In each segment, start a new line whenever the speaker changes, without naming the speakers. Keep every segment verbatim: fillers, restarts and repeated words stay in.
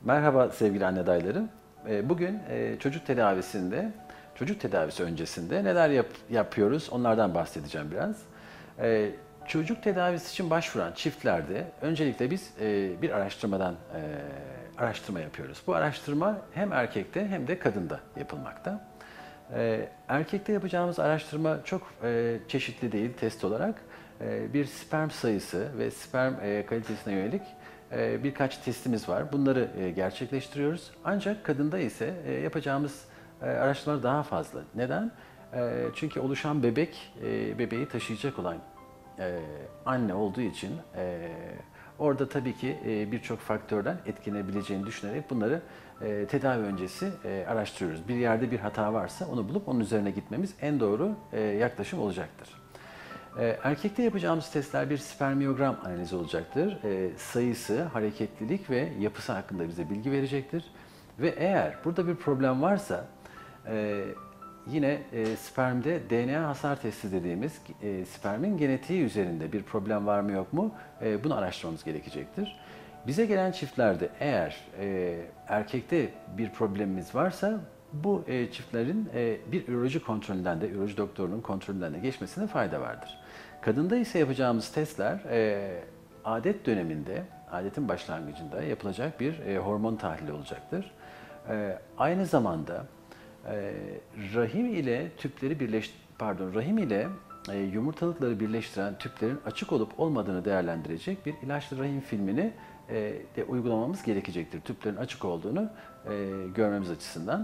Merhaba sevgili anne adaylarım. Ee, Bugün e, çocuk tedavisinde, çocuk tedavisi öncesinde neler yap- yapıyoruz onlardan bahsedeceğim biraz. Ee, Çocuk tedavisi için başvuran çiftlerde öncelikle biz e, bir araştırmadan e, araştırma yapıyoruz. Bu araştırma hem erkekte hem de kadında yapılmakta. Ee, Erkekte yapacağımız araştırma çok e, çeşitli değil test olarak. E, bir sperm sayısı ve sperm e, kalitesine yönelik e, birkaç testimiz var. Bunları e, gerçekleştiriyoruz. Ancak kadında ise e, yapacağımız e, araştırmalar daha fazla. Neden? E, çünkü oluşan bebek, e, bebeği taşıyacak olan e, anne olduğu için e, orada tabii ki e, birçok faktörden etkilenebileceğini düşünerek bunları e, tedavi öncesi e, araştırıyoruz. Bir yerde bir hata varsa onu bulup onun üzerine gitmemiz en doğru e, yaklaşım olacaktır. E, erkekte yapacağımız testler bir spermiyogram analizi olacaktır. E, sayısı, hareketlilik ve yapısı hakkında bize bilgi verecektir. Ve eğer burada bir problem varsa e, yine e, spermde D N A hasar testi dediğimiz e, spermin genetiği üzerinde bir problem var mı yok mu e, bunu araştırmamız gerekecektir. Bize gelen çiftlerde eğer e, erkekte bir problemimiz varsa bu e, çiftlerin e, bir üroloji kontrolünden de, üroloji doktorunun kontrolünden de geçmesine fayda vardır. Kadında ise yapacağımız testler e, adet döneminde, adetin başlangıcında yapılacak bir e, hormon tahlili olacaktır. E, aynı zamanda e, rahim ile tüpleri birleş pardon rahim ile e, yumurtalıkları birleştiren tüplerin açık olup olmadığını değerlendirecek bir ilaçlı rahim filmini e, de uygulamamız gerekecektir. Tüplerin açık olduğunu e, görmemiz açısından.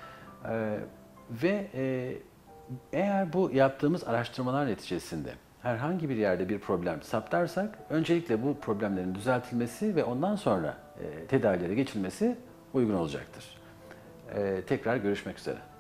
E, ve e, eğer bu yaptığımız araştırmalar neticesinde herhangi bir yerde bir problem saptarsak öncelikle bu problemlerin düzeltilmesi ve ondan sonra e, tedavilere geçilmesi uygun olacaktır. E, tekrar görüşmek üzere.